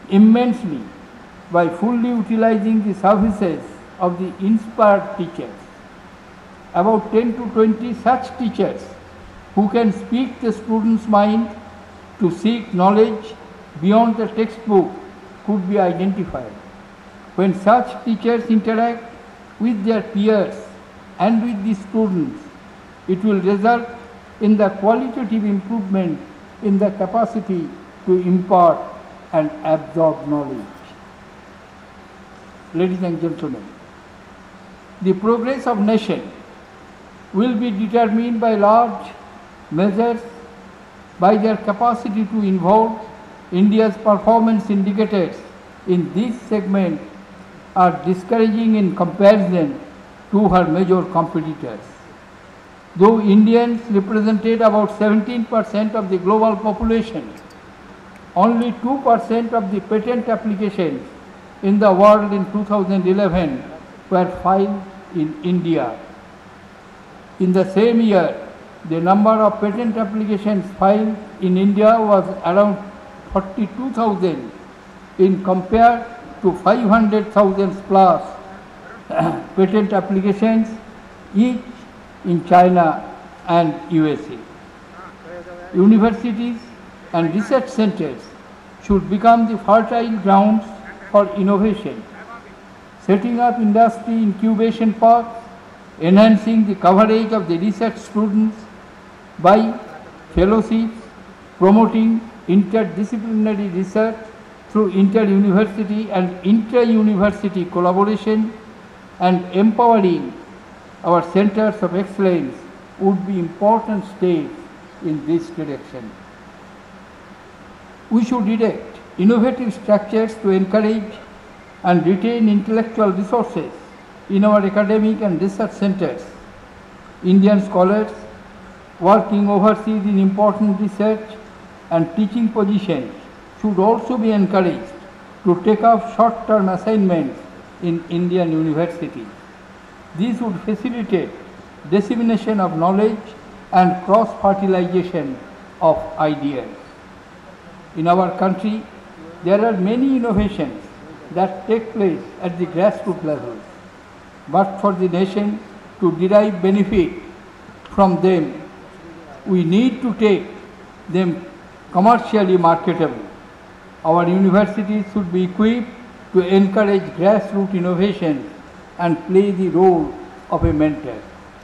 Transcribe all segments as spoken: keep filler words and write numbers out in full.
immensely by fully utilizing the services of the inspired teachers. About ten to twenty such teachers who can speak the student's mind to seek knowledge beyond the textbook could be identified. When such teachers interact with their peers and with the students, it will result in the qualitative improvement in the capacity to impart and absorb knowledge. Ladies and gentlemen, the progress of nation will be determined by large measures by their capacity to involve. India's performance indicators in this segment are discouraging in comparison to her major competitors. Though Indians represented about seventeen percent of the global population, only two percent of the patent applications in the world in two thousand eleven were filed in India. In the same year, the number of patent applications filed in India was around forty-two thousand in compared to five hundred thousand plus patent applications each in China and U S A. Universities and research centers should become the fertile grounds for innovation, setting up industry incubation parks, enhancing the coverage of the research students by fellowships, promoting interdisciplinary research through inter-university and intra-university collaboration, and empowering our centers of excellence would be important steps in this direction. We should erect innovative structures to encourage and retain intellectual resources in our academic and research centers. Indian scholars working overseas in important research and teaching positions should also be encouraged to take up short-term assignments in Indian universities. This would facilitate dissemination of knowledge and cross-fertilization of ideas. In our country, there are many innovations that take place at the grassroots level, but for the nation to derive benefit from them, we need to take them commercially marketable. Our universities should be equipped to encourage grassroots innovation and play the role of a mentor.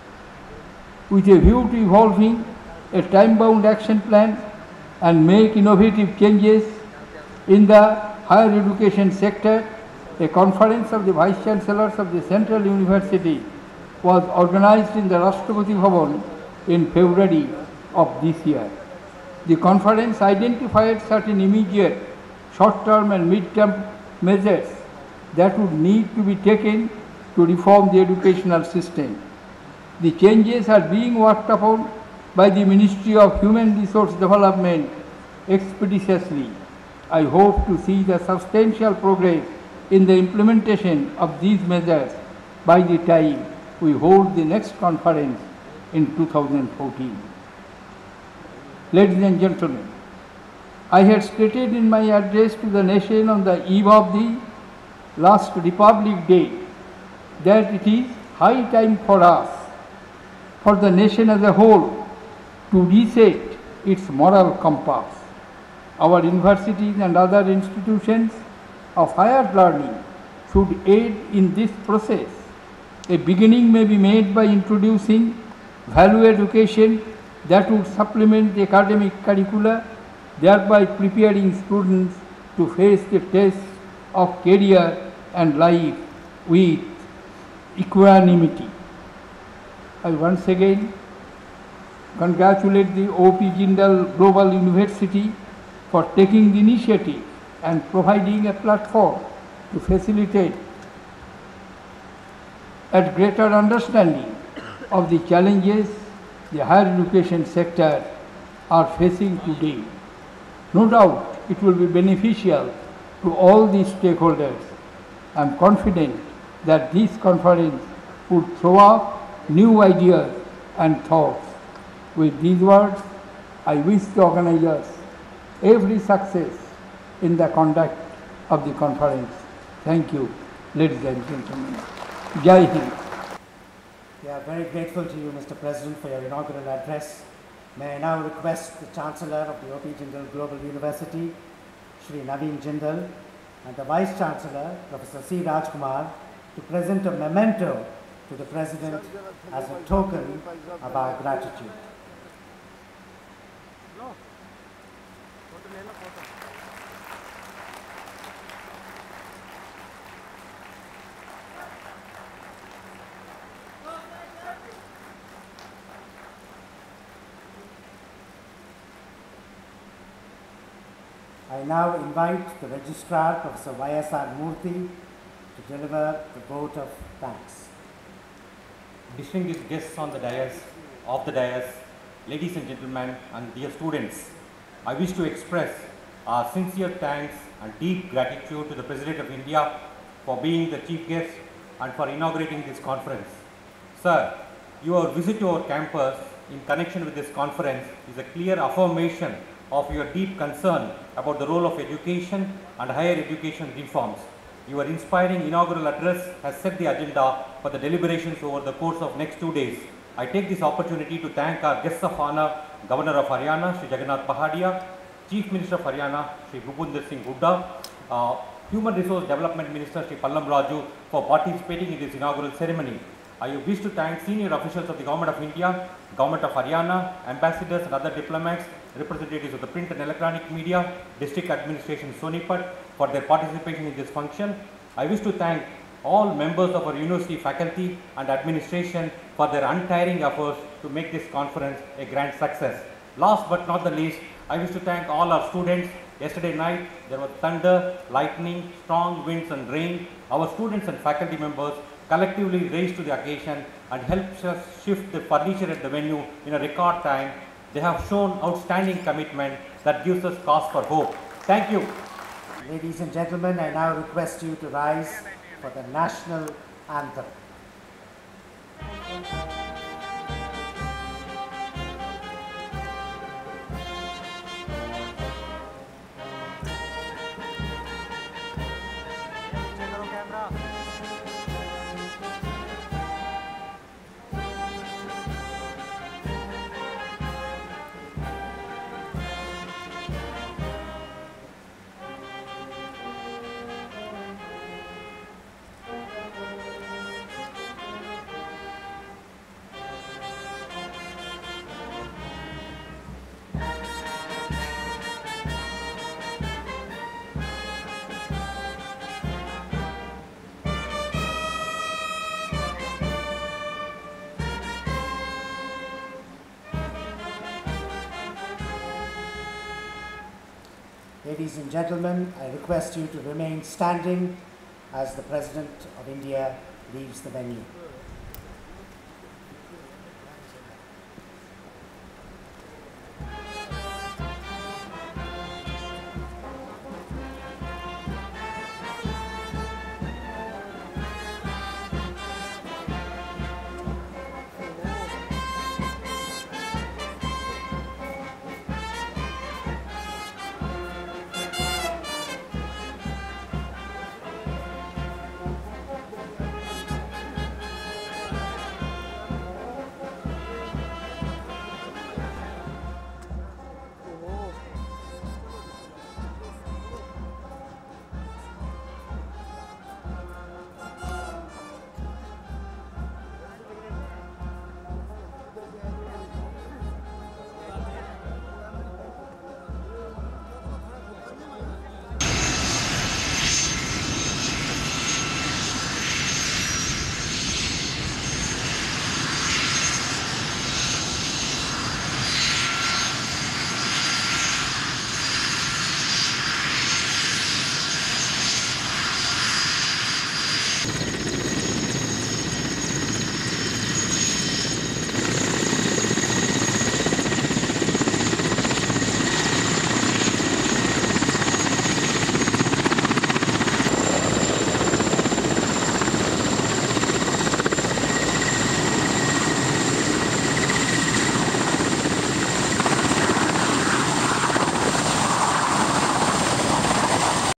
With a view to evolving a time-bound action plan and make innovative changes in the higher education sector, a conference of the Vice Chancellors of the Central University was organized in the Rashtrapati Bhavan in February of this year. The conference identified certain immediate, short-term and mid-term measures that would need to be taken to reform the educational system. The changes are being worked upon by the Ministry of Human Resource Development expeditiously. I hope to see the substantial progress in the implementation of these measures by the time we hold the next conference in two thousand fourteen. Ladies and gentlemen, I had stated in my address to the nation on the eve of the last Republic Day that it is high time for us, for the nation as a whole, to reset its moral compass. Our universities and other institutions of higher learning should aid in this process. A beginning may be made by introducing value education that would supplement the academic curricula, thereby preparing students to face the tests of career and life with equanimity. I once again congratulate the O P Jindal Global University for taking the initiative and providing a platform to facilitate a greater understanding of the challenges the higher education sector are facing today. No doubt it will be beneficial to all the stakeholders. I am confident that this conference would throw up new ideas and thoughts. With these words, I wish the organizers every success in the conduct of the conference. Thank you, ladies and gentlemen. Jai Hind. We are very grateful to you, Mister President, for your inaugural address. May I now request the Chancellor of the O P Jindal Global University, Shri Naveen Jindal, and the Vice Chancellor, Professor C. Rajkumar, to present a memento to the President as a token of our gratitude. I now invite the Registrar, Professor Y S R Murthy, to deliver the vote of thanks. Distinguished guests on the dais, of the dais, ladies and gentlemen, and dear students, I wish to express our sincere thanks and deep gratitude to the President of India for being the chief guest and for inaugurating this conference. Sir, your visit to our campus in connection with this conference is a clear affirmation of your deep concern about the role of education and higher education reforms. Your inspiring inaugural address has set the agenda for the deliberations over the course of next two days. I take this opportunity to thank our guests of honor, Governor of Haryana, Shri Jagannath Pahadia, Chief Minister of Haryana, Shri Bhupinder Singh Hooda, uh, Human Resource Development Minister, Shri Pallam Raju, for participating in this inaugural ceremony. I wish to thank senior officials of the Government of India, Government of Haryana, ambassadors and other diplomats, representatives of the print and electronic media, District Administration Sonipat for their participation in this function. I wish to thank all members of our university faculty and administration for their untiring efforts to make this conference a grand success. Last but not the least, I wish to thank all our students. Yesterday night, there was thunder, lightning, strong winds and rain. Our students and faculty members collectively raised to the occasion and helped us shift the furniture at the venue in a record time. They have shown outstanding commitment that gives us cause for hope. Thank you. Ladies and gentlemen, I now request you to rise for the national anthem. Ladies and gentlemen, I request you to remain standing as the President of India leaves the venue.